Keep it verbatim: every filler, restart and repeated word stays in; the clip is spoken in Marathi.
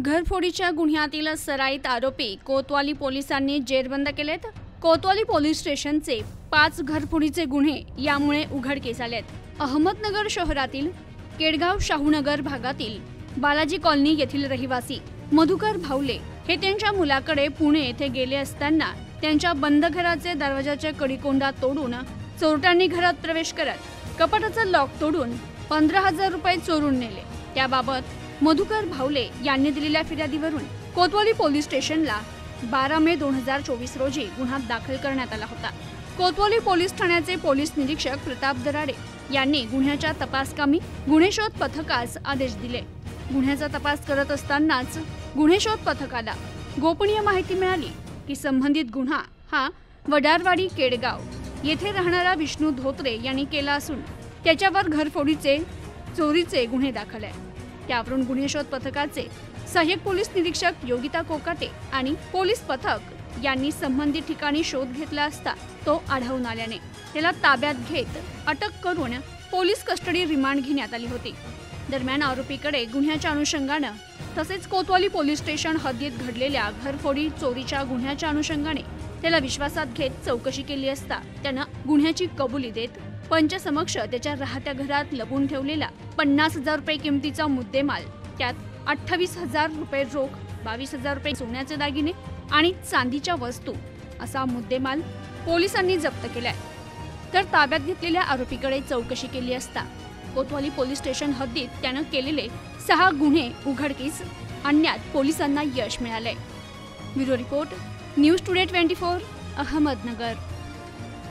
घरफोडीच्या गुन्ह्यातील सराईत आरोपी कोतवाली पोलिसांनी जेरबंद केलेत। कोतवाली पोलीस स्टेशनचे पाच घरफोडीचे गुन्हे यामुळे उघडकीस आलेत। अहमदनगर शहरातील केडगाव शाहूनगर भागातील बालाजी कॉलनी येथील रहिवासी मधुकर भावले हे त्यांच्या मुलाकडे पुणे येथे गेले असताना त्यांच्या बंद घराचे दरवाजाचे कडिकोंडा तोडून चोरट्यांनी घरात प्रवेश करत कपाटाचा लॉक तोडून पंधरा हजार रुपये चोरून नेले। त्याबाबत मधुकर भावले यांनी दिलेल्या फिर्यादीवरून कोतवाली पोलीस स्टेशनला बारा मे दोन हजार चोवीस रोजी गुन्हा दाखल करण्यात आला होता। कोतवाली पोलीस ठाण्याचे पोलीस निरीक्षक प्रताप दराडे यांनी गुन्ह्याच्या तपासकामी गुन्हे शोध पथकास आदेश दिले। गुन्ह्याचा तपास करत असतानाच गुन्हे शोध पथकाला गोपनीय माहिती मिळाली की संबंधित गुन्हा हा वडारवाडी केडगाव येथे राहणारा विष्णू धोत्रे यांनी केला असून त्याच्यावर घरफोडीचे चोरीचे गुन्हे दाखल आहे। त्यावरून गुन्हे शोध पथकाचे सहाय्यक पोलीस निरीक्षक योगिता कोकाटे आणि पोलीस पथक यांनी संबंधित ठिकाणी शोध घेतला असता तो आढळून आल्याने त्याला ताब्यात घेत अटक करून पोलीस कस्टडी रिमांड घेण्यात आली होती। दरम्यान आरोपीकडे गुन्ह्याच्या अनुषंगाने तसेच कोतवाली पोलीस स्टेशन हद्दीत घडलेल्या घरफोडी चोरीच्या गुन्ह्याच्या अनुषंगाने त्याला विश्वासात घेत चौकशी केली असता त्यानं गुन्ह्याची कबुली देत पंचसमक्ष त्याच्या राहत्या घरात लपून ठेवलेला पन्नास हजार रुपये किमतीचा मुद्देमाल, त्यात अठ्ठावीस हजार रुपये रोख, बावीस हजार रुपये सोन्याचे दागिने आणि चांदीच्या वस्तू असा मुद्देमाल पोलिसांनी जप्त केलाय। तर ताब्यात घेतलेल्या आरोपीकडे चौकशी केली असता कोतवाली पोलीस स्टेशन हद्दीत त्यानं केलेले सहा गुन्हे उघडकीस आणण्यात पोलिसांना यश मिळाले। ब्युरो रिपोर्ट, न्यूज टुडे चोवीस, अहमदनगर।